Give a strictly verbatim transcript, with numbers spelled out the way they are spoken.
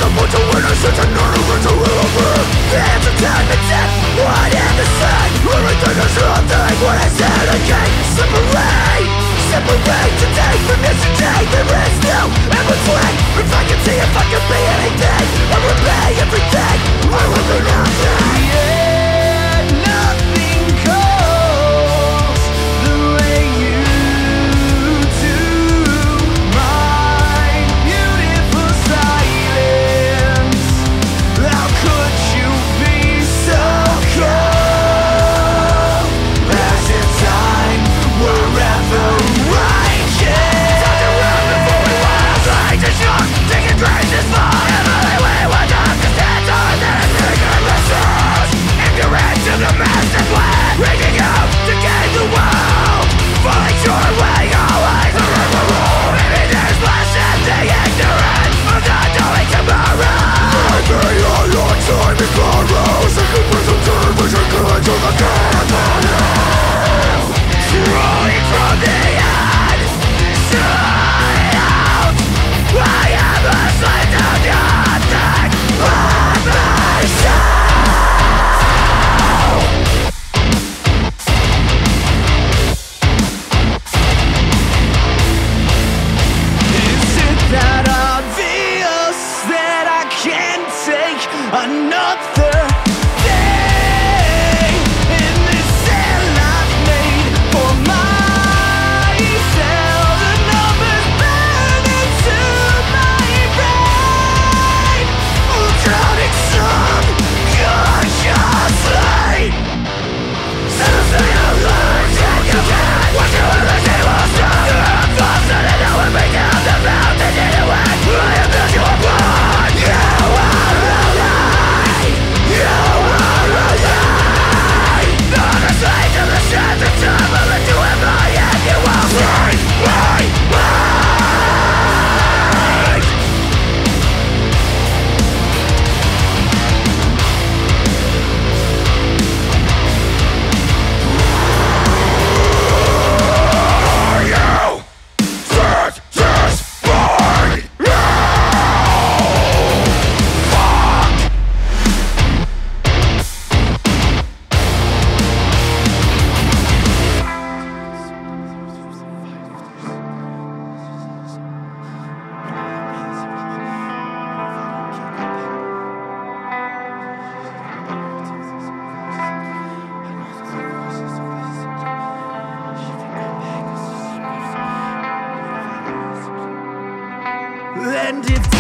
a bunch of innocence and none of it's irrelevant. The hands of time and death, one and the same. Everything is nothing, what is it again? Separate, separate today from yesterday. There is no in between. If I can see if I can be anything, I will be everything, I will be nothing. Yeah, nothing goes the way you do. My beautiful silence, how could you be so cold? As in time, wherever I can. Talk around before we want to try to shock. Taking gracious fall, Emily, we want to understand all that is taking lessons. Ignorant to the master plan, reaching out to gain the world. Falling your way, always a river roll. Maybe there's less in the ignorant of not knowing tomorrow. Maybe all your time is borrowed. Second person turn, pushing good to the good of you. Rolling from the end, side out. I am a slave to nothing but myself. Is it that obvious that I can't take another day in this cell I've made for myself? The numbers burn into my brain, drowning some consciously. Something you lose and you can't. What you ever say will stop. You're a false and I know it may down the mountain anyway. I am built you apart. You are alive. You are alive. Not a slave to the sands of time. I'll let you in my hand. You will save my mind. Are you satisfied now? Fuck. And if